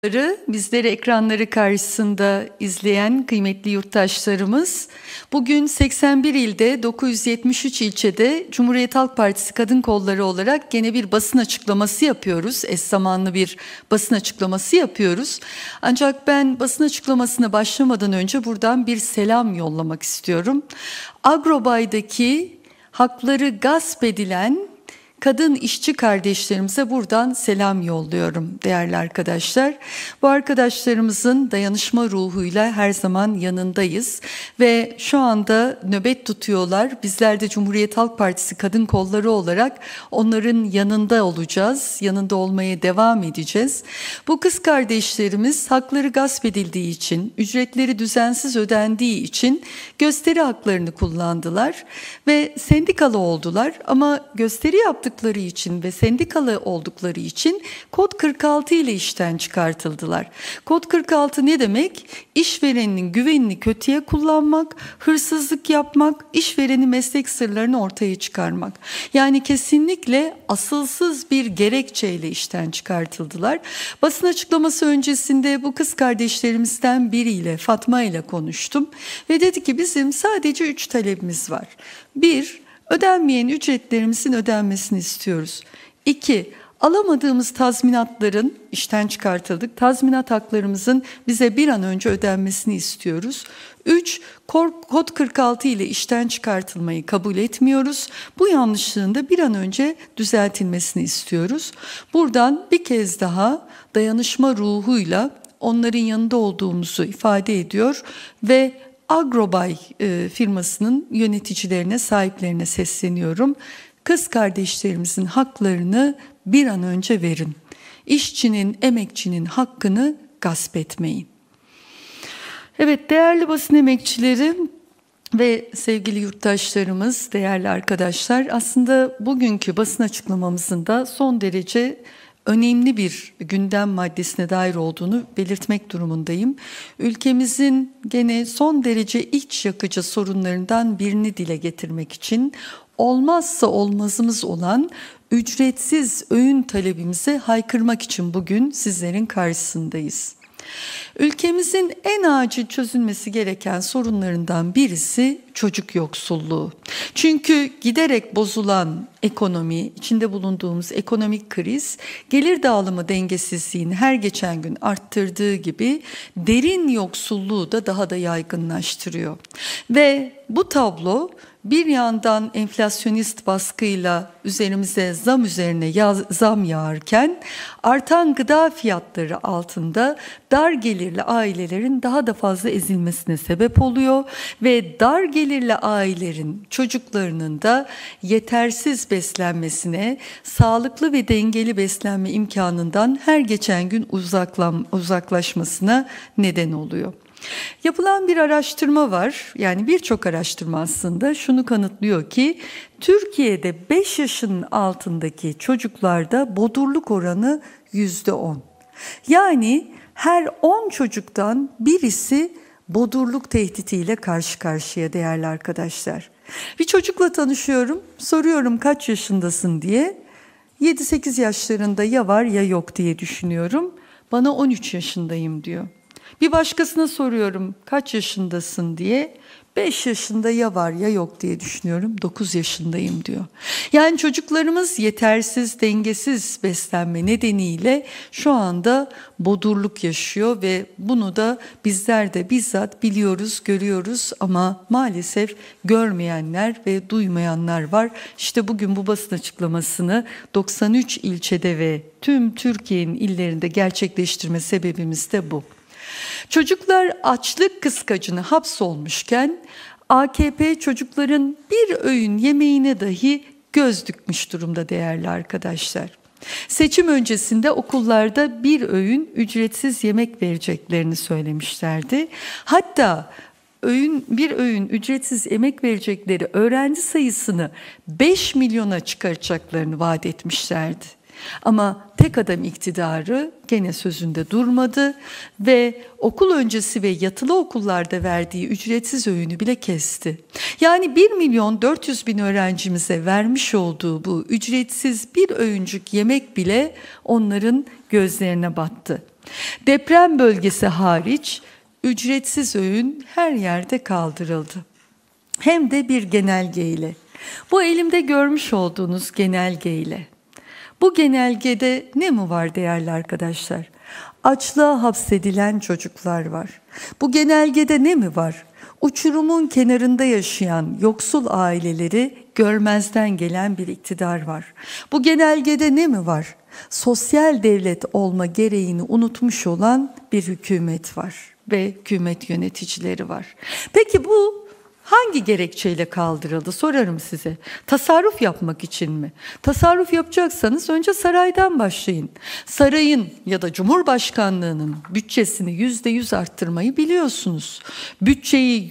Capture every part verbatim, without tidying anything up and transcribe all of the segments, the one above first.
Bizleri ekranları karşısında izleyen kıymetli yurttaşlarımız, bugün seksen bir ilde dokuz yüz yetmiş üç ilçede Cumhuriyet Halk Partisi Kadın Kolları olarak gene bir basın açıklaması yapıyoruz. Eş zamanlı bir basın açıklaması yapıyoruz. Ancak ben basın açıklamasına başlamadan önce buradan bir selam yollamak istiyorum. Agrobay'daki hakları gasp edilen kadın işçi kardeşlerimize buradan selam yolluyorum değerli arkadaşlar. Bu arkadaşlarımızın dayanışma ruhuyla her zaman yanındayız ve şu anda nöbet tutuyorlar. Bizler de Cumhuriyet Halk Partisi Kadın Kolları olarak onların yanında olacağız, yanında olmaya devam edeceğiz. Bu kız kardeşlerimiz hakları gasp edildiği için, ücretleri düzensiz ödendiği için gösteri haklarını kullandılar ve sendikalı oldular ama gösteri yaptıkları için ve sendikalı oldukları için Kod kırk altı ile işten çıkartıldılar. Kod kırk altı ne demek? İşverenin güvenini kötüye kullanmak, hırsızlık yapmak, işverenin meslek sırlarını ortaya çıkarmak. Yani kesinlikle asılsız bir gerekçeyle işten çıkartıldılar. Basın açıklaması öncesinde bu kız kardeşlerimizden biriyle, Fatma ile konuştum ve dedi ki bizim sadece üç talebimiz var. Bir, ödenmeyen ücretlerimizin ödenmesini istiyoruz. İki, alamadığımız tazminatların, işten çıkartıldık, tazminat haklarımızın bize bir an önce ödenmesini istiyoruz. Üç, Kod kırk altı ile işten çıkartılmayı kabul etmiyoruz. Bu yanlışlığın da bir an önce düzeltilmesini istiyoruz. Buradan bir kez daha dayanışma ruhuyla onların yanında olduğumuzu ifade ediyor ve Agrobay e, firmasının yöneticilerine, sahiplerine sesleniyorum. Kız kardeşlerimizin haklarını bir an önce verin. İşçinin, emekçinin hakkını gasp etmeyin. Evet, değerli basın emekçileri ve sevgili yurttaşlarımız, değerli arkadaşlar, aslında bugünkü basın açıklamamızın da son derece önemli bir gündem maddesine dair olduğunu belirtmek durumundayım. Ülkemizin gene son derece iç yakıcı sorunlarından birini dile getirmek için olmazsa olmazımız olan ücretsiz öğün talebimize haykırmak için bugün sizlerin karşısındayız. Ülkemizin en acil çözülmesi gereken sorunlarından birisi çocuk yoksulluğu. Çünkü giderek bozulan ekonomi, içinde bulunduğumuz ekonomik kriz, gelir dağılımı dengesizliğini her geçen gün arttırdığı gibi derin yoksulluğu da daha da yaygınlaştırıyor. Ve bu tablo bir yandan enflasyonist baskıyla üzerimize zam üzerine yaz, zam yağarken artan gıda fiyatları altında dar gelirli ailelerin daha da fazla ezilmesine sebep oluyor ve dar gelirli ailelerin çocuklarının da yetersiz beslenmesine, sağlıklı ve dengeli beslenme imkanından her geçen gün uzaklan, uzaklaşmasına neden oluyor. Yapılan bir araştırma var, yani birçok araştırma aslında şunu kanıtlıyor ki Türkiye'de beş yaşının altındaki çocuklarda bodurluk oranı yüzde on. Yani her on çocuktan birisi bodurluk tehditiyle karşı karşıya değerli arkadaşlar. Bir çocukla tanışıyorum, soruyorum kaç yaşındasın diye. yedi sekiz yaşlarında ya var ya yok diye düşünüyorum. Bana on üç yaşındayım diyor. Bir başkasına soruyorum kaç yaşındasın diye, beş yaşında ya var ya yok diye düşünüyorum, dokuz yaşındayım diyor. Yani çocuklarımız yetersiz, dengesiz beslenme nedeniyle şu anda bodurluk yaşıyor ve bunu da bizler de bizzat biliyoruz, görüyoruz ama maalesef görmeyenler ve duymayanlar var. İşte bugün bu basın açıklamasını doksan üç ilçede ve tüm Türkiye'nin illerinde gerçekleştirme sebebimiz de bu. Çocuklar açlık kıskacına hapsolmuşken A K P çocukların bir öğün yemeğine dahi göz dikmiş durumda değerli arkadaşlar. Seçim öncesinde okullarda bir öğün ücretsiz yemek vereceklerini söylemişlerdi. Hatta öğün, bir öğün ücretsiz yemek verecekleri öğrenci sayısını beş milyona çıkaracaklarını vaat etmişlerdi. Ama tek adam iktidarı gene sözünde durmadı ve okul öncesi ve yatılı okullarda verdiği ücretsiz öğünü bile kesti. Yani bir milyon dört yüz bin öğrencimize vermiş olduğu bu ücretsiz bir öğüncük yemek bile onların gözlerine battı. Deprem bölgesi hariç ücretsiz öğün her yerde kaldırıldı. Hem de bir genelgeyle. Bu elimde görmüş olduğunuz genelgeyle. Bu genelgede ne mi var değerli arkadaşlar? Açlığa hapsedilen çocuklar var. Bu genelgede ne mi var? Uçurumun kenarında yaşayan yoksul aileleri görmezden gelen bir iktidar var. Bu genelgede ne mi var? Sosyal devlet olma gereğini unutmuş olan bir hükümet var ve hükümet yöneticileri var. Peki bu hangi gerekçeyle kaldırıldı sorarım size. Tasarruf yapmak için mi? Tasarruf yapacaksanız önce saraydan başlayın. Sarayın ya da Cumhurbaşkanlığının bütçesini yüzde yüz arttırmayı biliyorsunuz. Bütçeyi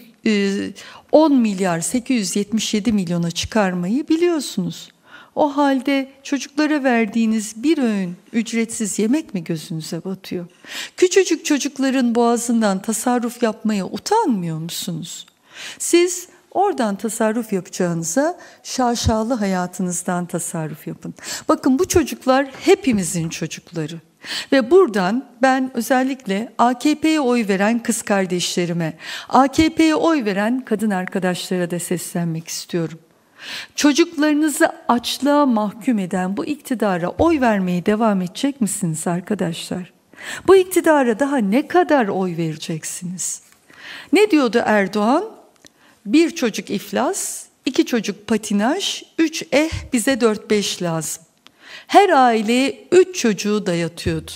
on milyar sekiz yüz yetmiş yedi milyona çıkarmayı biliyorsunuz. O halde çocuklara verdiğiniz bir öğün ücretsiz yemek mi gözünüze batıyor? Küçücük çocukların boğazından tasarruf yapmaya utanmıyor musunuz? Siz oradan tasarruf yapacağınıza şaşalı hayatınızdan tasarruf yapın. Bakın bu çocuklar hepimizin çocukları. Ve buradan ben özellikle A K P'ye oy veren kız kardeşlerime, A K P'ye oy veren kadın arkadaşlara da seslenmek istiyorum. Çocuklarınızı açlığa mahkum eden bu iktidara oy vermeye devam edecek misiniz arkadaşlar? Bu iktidara daha ne kadar oy vereceksiniz? Ne diyordu Erdoğan? Bir çocuk iflas, iki çocuk patinaj, üç eh bize dört beş lazım. Her aileye üç çocuğu dayatıyordu.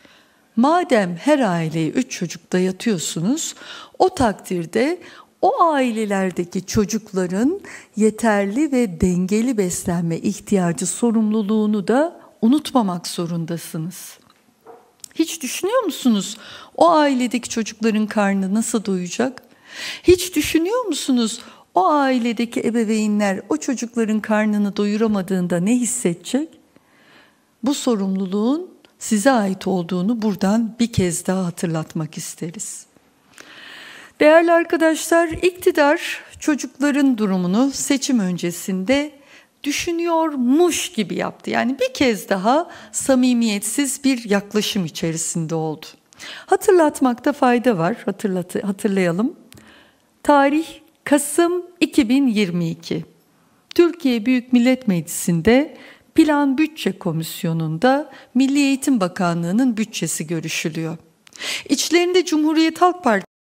Madem her aileye üç çocuk dayatıyorsunuz, o takdirde o ailelerdeki çocukların yeterli ve dengeli beslenme ihtiyacı sorumluluğunu da unutmamak zorundasınız. Hiç düşünüyor musunuz o ailedeki çocukların karnı nasıl doyacak? Hiç düşünüyor musunuz o ailedeki ebeveynler o çocukların karnını doyuramadığında ne hissedecek? Bu sorumluluğun size ait olduğunu buradan bir kez daha hatırlatmak isteriz. Değerli arkadaşlar, iktidar çocukların durumunu seçim öncesinde düşünüyormuş gibi yaptı. Yani bir kez daha samimiyetsiz bir yaklaşım içerisinde oldu. Hatırlatmakta fayda var, Hatırlat hatırlayalım. Tarih Kasım iki bin yirmi iki. Türkiye Büyük Millet Meclisi'nde Plan Bütçe Komisyonu'nda Milli Eğitim Bakanlığı'nın bütçesi görüşülüyor. İçlerinde Cumhuriyet Halk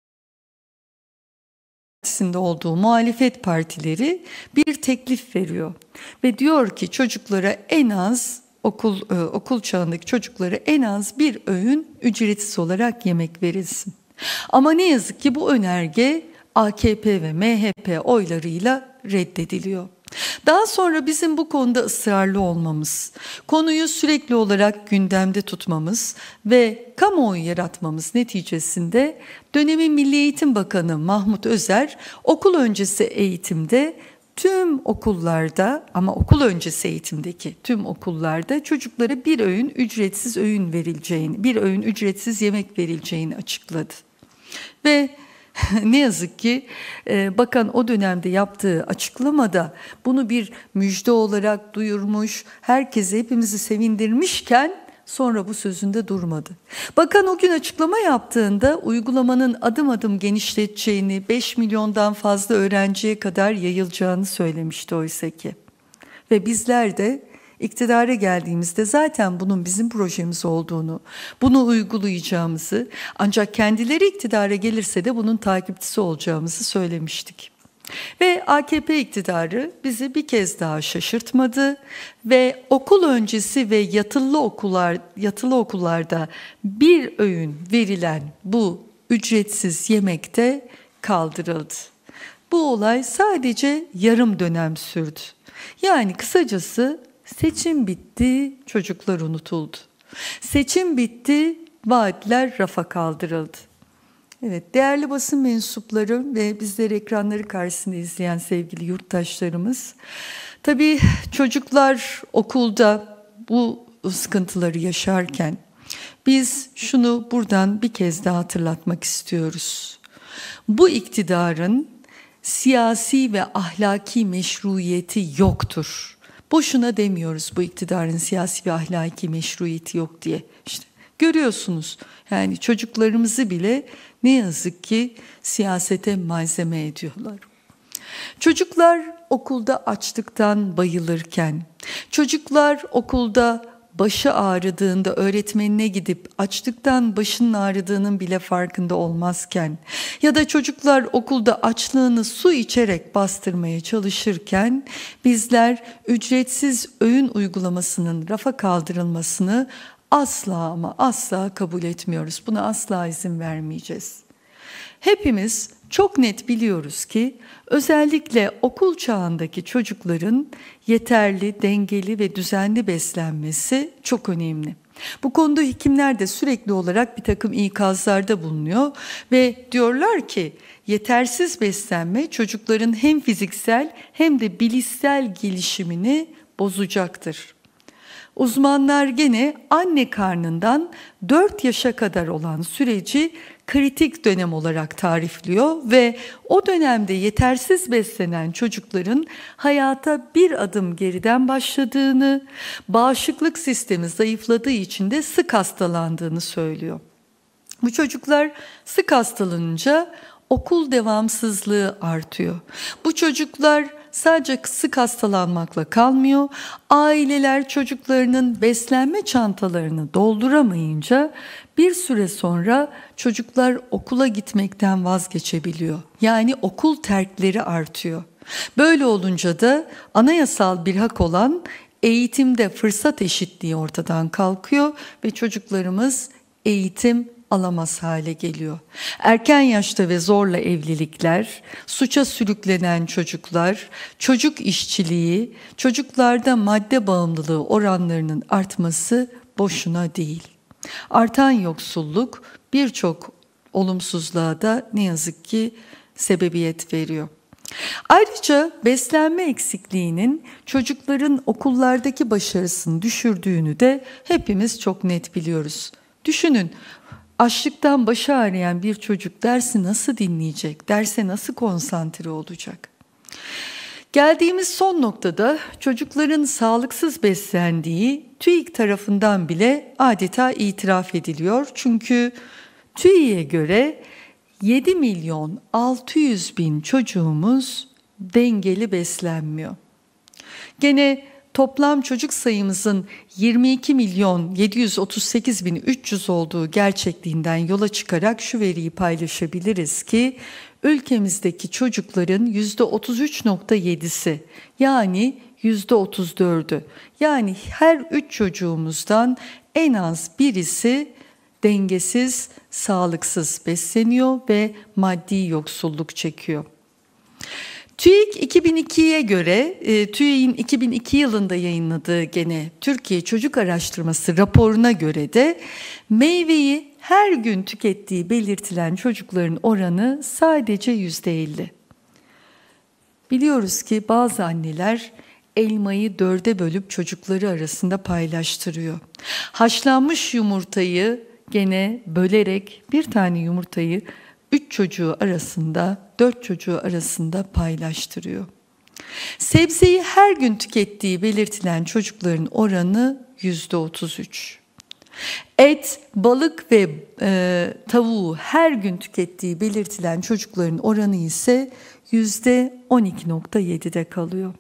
Partisi'nde olduğu muhalefet partileri bir teklif veriyor. Ve diyor ki çocuklara en az okul e, okul çağındaki çocuklara en az bir öğün ücretsiz olarak yemek verilsin. Ama ne yazık ki bu önerge A K P ve M H P oylarıyla reddediliyor. Daha sonra bizim bu konuda ısrarlı olmamız, konuyu sürekli olarak gündemde tutmamız ve kamuoyu yaratmamız neticesinde dönemin Milli Eğitim Bakanı Mahmut Özer okul öncesi eğitimde tüm okullarda ama okul öncesi eğitimdeki tüm okullarda çocuklara bir öğün ücretsiz öğün verileceğini, bir öğün ücretsiz yemek verileceğini açıkladı. Ve ne yazık ki bakan o dönemde yaptığı açıklamada bunu bir müjde olarak duyurmuş, herkese hepimizi sevindirmişken sonra bu sözünde durmadı. Bakan o gün açıklama yaptığında uygulamanın adım adım genişleteceğini, beş milyondan fazla öğrenciye kadar yayılacağını söylemişti oysa ki. Ve bizler de İktidara geldiğimizde zaten bunun bizim projemiz olduğunu, bunu uygulayacağımızı, ancak kendileri iktidara gelirse de bunun takipçisi olacağımızı söylemiştik. Ve A K P iktidarı bizi bir kez daha şaşırtmadı ve okul öncesi ve yatılı okullar yatılı okullarda bir öğün verilen bu ücretsiz yemekte kaldırıldı. Bu olay sadece yarım dönem sürdü. Yani kısacası seçim bitti, çocuklar unutuldu. Seçim bitti, vaatler rafa kaldırıldı. Evet, değerli basın mensupları ve bizleri ekranları karşısında izleyen sevgili yurttaşlarımız, tabii çocuklar okulda bu sıkıntıları yaşarken biz şunu buradan bir kez daha hatırlatmak istiyoruz. Bu iktidarın siyasi ve ahlaki meşruiyeti yoktur. Boşuna demiyoruz bu iktidarın siyasi ve ahlaki meşruiyeti yok diye. İşte Görüyorsunuz yani çocuklarımızı bile ne yazık ki siyasete malzeme ediyorlar. Çocuklar okulda açlıktan bayılırken, çocuklar okulda başı ağrıdığında öğretmenine gidip açlıktan başının ağrıdığının bile farkında olmazken ya da çocuklar okulda açlığını su içerek bastırmaya çalışırken bizler ücretsiz öğün uygulamasının rafa kaldırılmasını asla ama asla kabul etmiyoruz. Buna asla izin vermeyeceğiz. Hepimiz çok net biliyoruz ki özellikle okul çağındaki çocukların yeterli, dengeli ve düzenli beslenmesi çok önemli. Bu konuda hekimler de sürekli olarak bir takım ikazlarda bulunuyor ve diyorlar ki yetersiz beslenme çocukların hem fiziksel hem de bilişsel gelişimini bozacaktır. Uzmanlar gene anne karnından dört yaşa kadar olan süreci kritik dönem olarak tarifliyor ve o dönemde yetersiz beslenen çocukların hayata bir adım geriden başladığını, bağışıklık sistemi zayıfladığı için de sık hastalandığını söylüyor. Bu çocuklar sık hastalanınca okul devamsızlığı artıyor. Bu çocuklar sadece sık hastalanmakla kalmıyor. Aileler çocuklarının beslenme çantalarını dolduramayınca bir süre sonra çocuklar okula gitmekten vazgeçebiliyor. Yani okul terkleri artıyor. Böyle olunca da anayasal bir hak olan eğitimde fırsat eşitliği ortadan kalkıyor ve çocuklarımız eğitim alamaz hale geliyor. Erken yaşta ve zorla evlilikler, suça sürüklenen çocuklar, çocuk işçiliği, çocuklarda madde bağımlılığı oranlarının artması boşuna değil. Artan yoksulluk birçok olumsuzluğa da ne yazık ki sebebiyet veriyor. Ayrıca beslenme eksikliğinin çocukların okullardaki başarısını düşürdüğünü de hepimiz çok net biliyoruz. Düşünün, açlıktan başı ağrıyan bir çocuk dersi nasıl dinleyecek, derse nasıl konsantre olacak? Geldiğimiz son noktada çocukların sağlıksız beslendiği TÜİK tarafından bile adeta itiraf ediliyor. Çünkü TÜİK'e göre yedi milyon altı yüz bin çocuğumuz dengeli beslenmiyor. Gene toplam çocuk sayımızın yirmi iki milyon yedi yüz otuz sekiz bin üç yüz olduğu gerçekliğinden yola çıkarak şu veriyi paylaşabiliriz ki ülkemizdeki çocukların yüzde otuz üç virgül yedisi yani yüzde otuz dördü yani her üç çocuğumuzdan en az birisi dengesiz, sağlıksız besleniyor ve maddi yoksulluk çekiyor. TÜİK iki bin ikiye göre, TÜİK'in iki bin iki yılında yayınladığı gene Türkiye Çocuk Araştırması raporuna göre de meyveyi her gün tükettiği belirtilen çocukların oranı sadece yüzde elli. Biliyoruz ki bazı anneler elmayı dörde bölüp çocukları arasında paylaştırıyor. Haşlanmış yumurtayı gene bölerek bir tane yumurtayı üç çocuğu arasında, dört çocuğu arasında paylaştırıyor. Sebzeyi her gün tükettiği belirtilen çocukların oranı yüzde otuz üç. Et, balık ve e, tavuğu her gün tükettiği belirtilen çocukların oranı ise yüzde on iki virgül yedide kalıyor.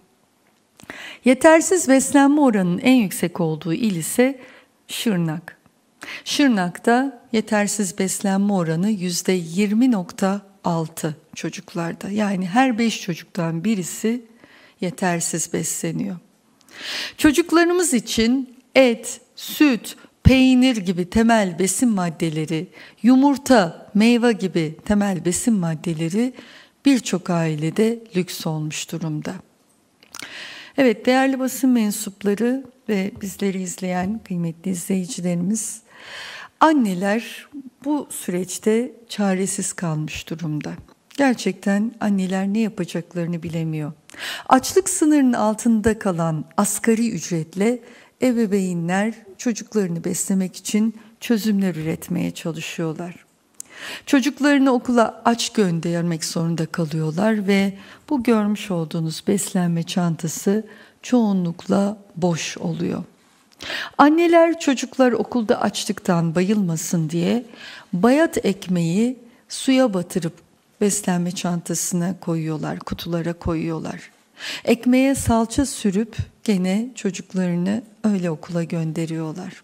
Yetersiz beslenme oranının en yüksek olduğu il ise Şırnak. Şırnak'ta yetersiz beslenme oranı yüzde yirmi virgül altı çocuklarda. Yani her beş çocuktan birisi yetersiz besleniyor. Çocuklarımız için et, süt, peynir gibi temel besin maddeleri, yumurta, meyve gibi temel besin maddeleri birçok ailede lüks olmuş durumda. Evet, değerli basın mensupları ve bizleri izleyen kıymetli izleyicilerimiz, anneler bu süreçte çaresiz kalmış durumda. Gerçekten anneler ne yapacaklarını bilemiyor. Açlık sınırının altında kalan asgari ücretle ebeveynler çocuklarını beslemek için çözümler üretmeye çalışıyorlar. Çocuklarını okula aç göndermek zorunda kalıyorlar ve bu görmüş olduğunuz beslenme çantası çoğunlukla boş oluyor. Anneler çocuklar okulda açlıktan bayılmasın diye bayat ekmeği suya batırıp beslenme çantasına koyuyorlar, kutulara koyuyorlar. Ekmeğe salça sürüp gene çocuklarını öyle okula gönderiyorlar.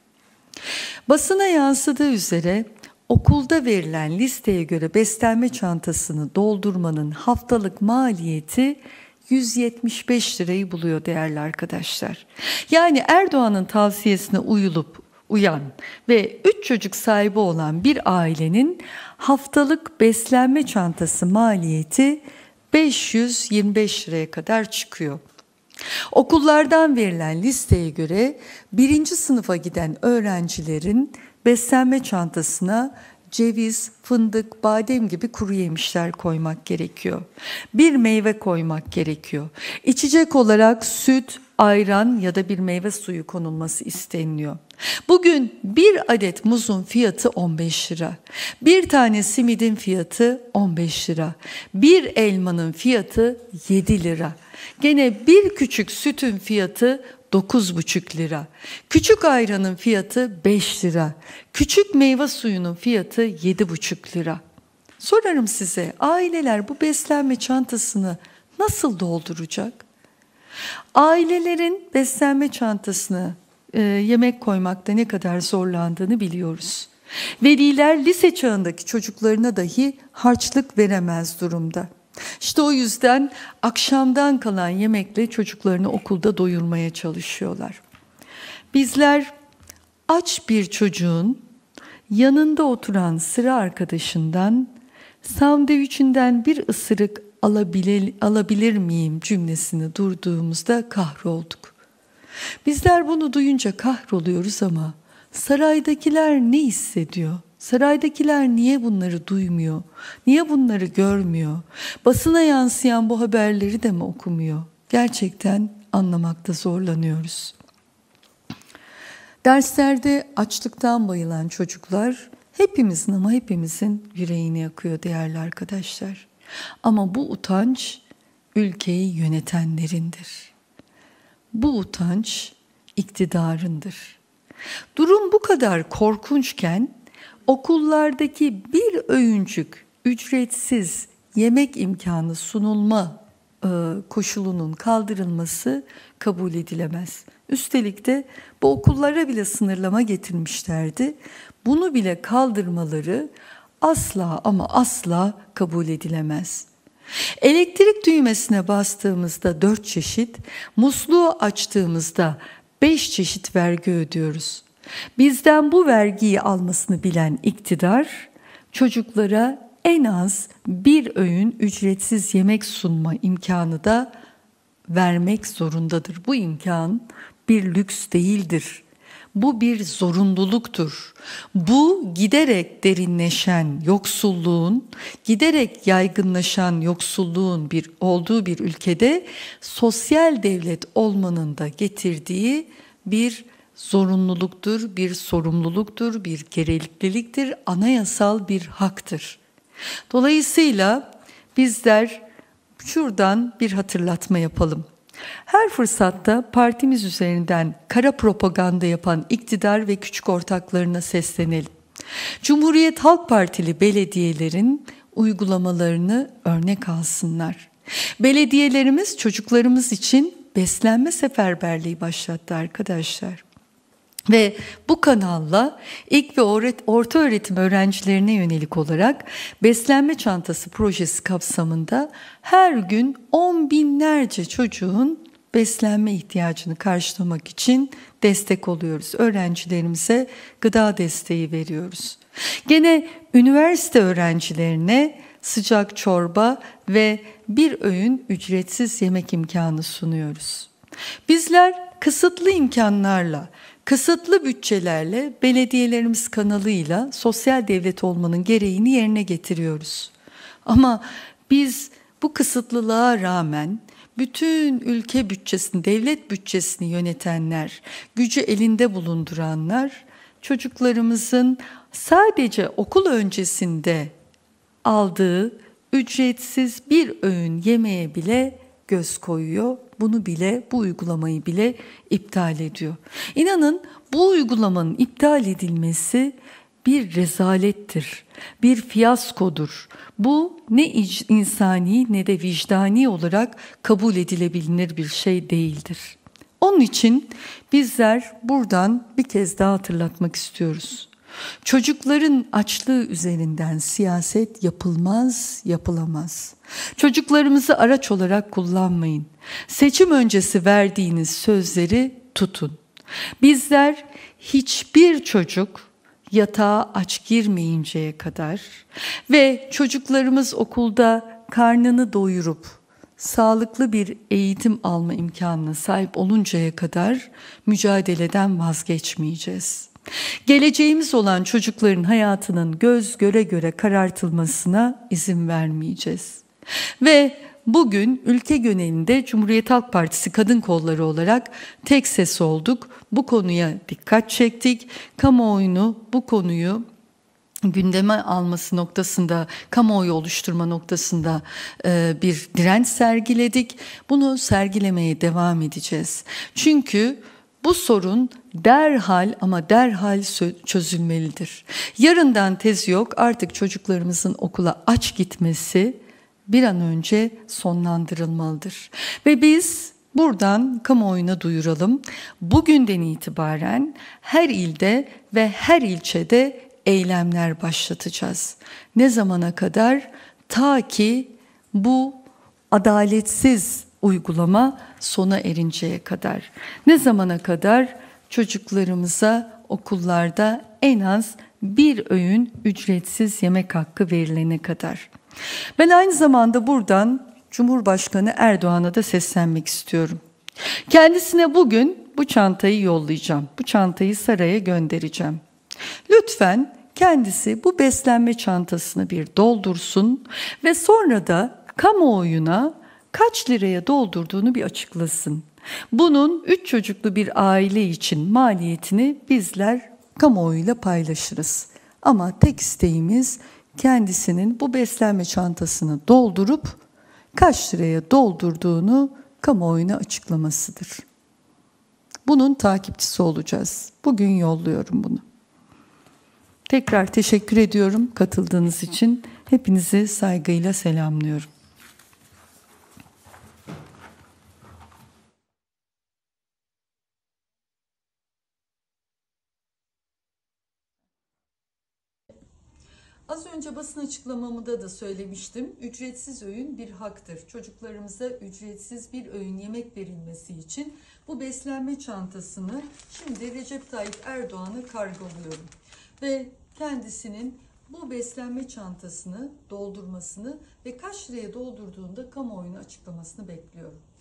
Basına yansıdığı üzere okulda verilen listeye göre beslenme çantasını doldurmanın haftalık maliyeti yüz yetmiş beş lirayı buluyor değerli arkadaşlar. Yani Erdoğan'ın tavsiyesine uyulup uyan ve üç çocuk sahibi olan bir ailenin haftalık beslenme çantası maliyeti beş yüz yirmi beş liraya kadar çıkıyor. Okullardan verilen listeye göre birinci sınıfa giden öğrencilerin beslenme çantasına ceviz, fındık, badem gibi kuru yemişler koymak gerekiyor. Bir meyve koymak gerekiyor. İçecek olarak süt, ayran ya da bir meyve suyu konulması isteniliyor. Bugün bir adet muzun fiyatı on beş lira. Bir tane simidin fiyatı on beş lira. Bir elmanın fiyatı yedi lira. Gene bir küçük sütün fiyatı dokuz buçuk lira. Küçük ayranın fiyatı beş lira. Küçük meyve suyunun fiyatı yedi buçuk lira. Sorarım size, aileler bu beslenme çantasını nasıl dolduracak? Ailelerin beslenme çantasına e, yemek koymakta ne kadar zorlandığını biliyoruz. Veliler lise çağındaki çocuklarına dahi harçlık veremez durumda. İşte o yüzden akşamdan kalan yemekle çocuklarını okulda doyurmaya çalışıyorlar. Bizler aç bir çocuğun yanında oturan sıra arkadaşından sandviçinden bir ısırık alabilir, alabilir miyim cümlesini durduğumuzda kahrolduk. Bizler bunu duyunca kahroluyoruz ama saraydakiler ne hissediyor? Saraydakiler niye bunları duymuyor? Niye bunları görmüyor? Basına yansıyan bu haberleri de mi okumuyor? Gerçekten anlamakta zorlanıyoruz. Derslerde açlıktan bayılan çocuklar hepimizin ama hepimizin yüreğini yakıyor değerli arkadaşlar. Ama bu utanç ülkeyi yönetenlerindir. Bu utanç iktidarındır. Durum bu kadar korkunçken okullardaki bir öğüncük ücretsiz yemek imkanı sunulma e, koşulunun kaldırılması kabul edilemez. Üstelik de bu okullara bile sınırlama getirmişlerdi. Bunu bile kaldırmaları asla ama asla kabul edilemez. Elektrik düğmesine bastığımızda dört çeşit, musluğu açtığımızda beş çeşit vergi ödüyoruz. Bizden bu vergiyi almasını bilen iktidar, çocuklara en az bir öğün ücretsiz yemek sunma imkanı da vermek zorundadır. Bu imkan bir lüks değildir. Bu bir zorunluluktur. Bu giderek derinleşen yoksulluğun, giderek yaygınlaşan yoksulluğun bir olduğu bir ülkede sosyal devlet olmanın da getirdiği bir zorunluluktur, bir sorumluluktur, bir gerekliliktir, anayasal bir haktır. Dolayısıyla bizler şuradan bir hatırlatma yapalım. Her fırsatta partimiz üzerinden kara propaganda yapan iktidar ve küçük ortaklarına seslenelim. Cumhuriyet Halk Partili belediyelerin uygulamalarını örnek alsınlar. Belediyelerimiz çocuklarımız için beslenme seferberliği başlattı arkadaşlar. Ve bu kanalla ilk ve orta öğretim öğrencilerine yönelik olarak beslenme çantası projesi kapsamında her gün on binlerce çocuğun beslenme ihtiyacını karşılamak için destek oluyoruz. Öğrencilerimize gıda desteği veriyoruz. Gene üniversite öğrencilerine sıcak çorba ve bir öğün ücretsiz yemek imkanı sunuyoruz. Bizler kısıtlı imkanlarla, kısıtlı bütçelerle belediyelerimiz kanalıyla sosyal devlet olmanın gereğini yerine getiriyoruz. Ama biz bu kısıtlılığa rağmen bütün ülke bütçesini, devlet bütçesini yönetenler, gücü elinde bulunduranlar çocuklarımızın sadece okul öncesinde aldığı ücretsiz bir öğün yemeğe bile göz koyuyor. Bunu bile, bu uygulamayı bile iptal ediyor. İnanın bu uygulamanın iptal edilmesi bir rezalettir, bir fiyaskodur. Bu ne insani ne de vicdani olarak kabul edilebilir bir şey değildir. Onun için bizler buradan bir kez daha hatırlatmak istiyoruz. Çocukların açlığı üzerinden siyaset yapılmaz, yapılamaz. Çocuklarımızı araç olarak kullanmayın. Seçim öncesi verdiğiniz sözleri tutun. Bizler hiçbir çocuk yatağa aç girmeyinceye kadar ve çocuklarımız okulda karnını doyurup sağlıklı bir eğitim alma imkanına sahip oluncaya kadar mücadeleden vazgeçmeyeceğiz. Geleceğimiz olan çocukların hayatının göz göre göre karartılmasına izin vermeyeceğiz. Ve bugün ülke genelinde Cumhuriyet Halk Partisi kadın kolları olarak tek ses olduk. Bu konuya dikkat çektik. Kamuoyunu bu konuyu gündeme alması noktasında, kamuoyu oluşturma noktasında e, bir direnç sergiledik. Bunu sergilemeye devam edeceğiz. Çünkü bu sorun derhal ama derhal çözülmelidir. Yarından tezi yok, artık çocuklarımızın okula aç gitmesi bir an önce sonlandırılmalıdır. Ve biz buradan kamuoyuna duyuralım. Bugünden itibaren her ilde ve her ilçede eylemler başlatacağız. Ne zamana kadar? Ta ki bu adaletsiz uygulama sona erinceye kadar. Ne zamana kadar? Çocuklarımıza okullarda en az bir öğün ücretsiz yemek hakkı verilene kadar. Ben aynı zamanda buradan Cumhurbaşkanı Erdoğan'a da seslenmek istiyorum. Kendisine bugün bu çantayı yollayacağım. Bu çantayı saraya göndereceğim. Lütfen kendisi bu beslenme çantasını bir doldursun ve sonra da kamuoyuna kaç liraya doldurduğunu bir açıklasın. Bunun üç çocuklu bir aile için maliyetini bizler kamuoyuyla paylaşırız. Ama tek isteğimiz kendisinin bu beslenme çantasını doldurup kaç liraya doldurduğunu kamuoyuna açıklamasıdır. Bunun takipçisi olacağız. Bugün yolluyorum bunu. Tekrar teşekkür ediyorum katıldığınız için. Hepinizi saygıyla selamlıyorum. Az önce basın açıklamamda da söylemiştim. Ücretsiz öğün bir haktır. Çocuklarımıza ücretsiz bir öğün yemek verilmesi için bu beslenme çantasını şimdi Recep Tayyip Erdoğan'a kargoluyorum. Ve kendisinin bu beslenme çantasını doldurmasını ve kaç liraya doldurduğunda kamuoyuna açıklamasını bekliyorum.